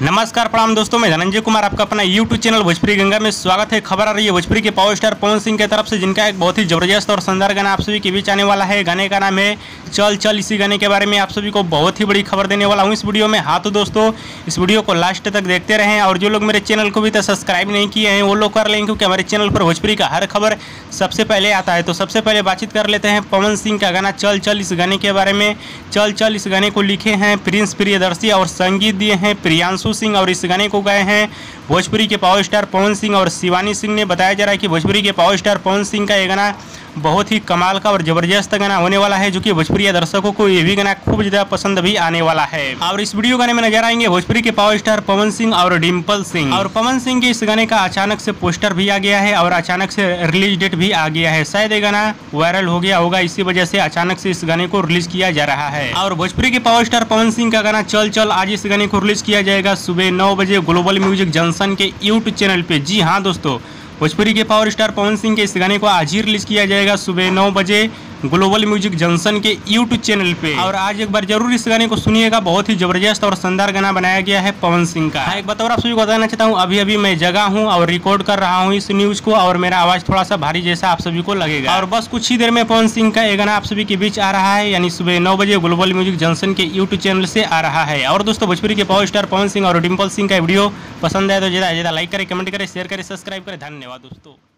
नमस्कार प्रणाम दोस्तों, मैं धनंजय कुमार आपका अपना YouTube चैनल भोजपुरी गंगा में स्वागत है। खबर आ रही है भोजपुरी के पावर स्टार पवन सिंह की तरफ से, जिनका एक बहुत ही जबरदस्त और शानदार गाना आप सभी के बीच आने वाला है। गाने का नाम है चल चल। इसी गाने के बारे में आप सभी को बहुत ही बड़ी खबर देने वाला हूँ इस वीडियो में। हाँ तो दोस्तों, इस वीडियो को लास्ट तक देखते रहें और जो लोग मेरे चैनल को भी तक सब्सक्राइब नहीं किए हैं वो लोग कर लें, क्योंकि हमारे चैनल पर भोजपुरी का हर खबर सबसे पहले आता है। तो सबसे पहले बातचीत कर लेते हैं पवन सिंह का गाना चल चल इस गाने के बारे में। चल चल इस गाने को लिखे हैं प्रिंस प्रियदर्शी और संगीत दिए हैं प्रियांशु सिंह, और इस गाने को गाए हैं भोजपुरी के पावर स्टार पवन सिंह और शिवानी सिंह ने। बताया जा रहा है कि भोजपुरी के पावर स्टार पवन सिंह का ये गाना बहुत ही कमाल का और जबरदस्त गाना होने वाला है, जो कि भोजपुरी दर्शकों को ये भी गाना खूब ज्यादा पसंद भी आने वाला है। और इस वीडियो गाने में नजर आएंगे भोजपुरी के पावर स्टार पवन सिंह और डिम्पल सिंह। और पवन सिंह के इस गाने का अचानक से पोस्टर भी आ गया है और अचानक से रिलीज डेट भी आ गया है। शायद ये गाना वायरल हो गया होगा, इसी वजह से अचानक से इस गाने को रिलीज किया जा रहा है। और भोजपुरी के पावर स्टार पवन सिंह का गाना चल चल आज इस गाने को रिलीज किया जाएगा सुबह 9 बजे ग्लोबल म्यूजिक जंक्शन के YouTube चैनल पे। जी हाँ दोस्तों, भोजपुरी के पावर स्टार पवन सिंह के इस गाने को आज ही रिलीज किया जाएगा सुबह 9 बजे ग्लोबल म्यूजिक जंक्शन के YouTube चैनल पे। और आज एक बार जरूर इस गाने को सुनिएगा, बहुत ही जबरदस्त और शानदार गाना बनाया गया है पवन सिंह का। एक बात और आप सभी को बताना चाहता हूँ, अभी मैं जगह हूँ और रिकॉर्ड कर रहा हूँ इस न्यूज को, और मेरा आवाज थोड़ा सा भारी जैसा आप सभी को लगेगा। और बस कुछ ही देर में पवन सिंह का ये गाना आप सभी के बीच आ रहा है, यानी सुबह 9 बजे ग्लोबल म्यूजिक जंक्शन के YouTube चैनल से आ रहा है। और दोस्तों, भोजपुरी के पावर स्टार पवन सिंह और डिम्पल सिंह का वीडियो पसंद आए तो ज्यादा लाइक करें, कमेंट करें, शेयर करें, सब्सक्राइब करें। धन्यवाद दोस्तों।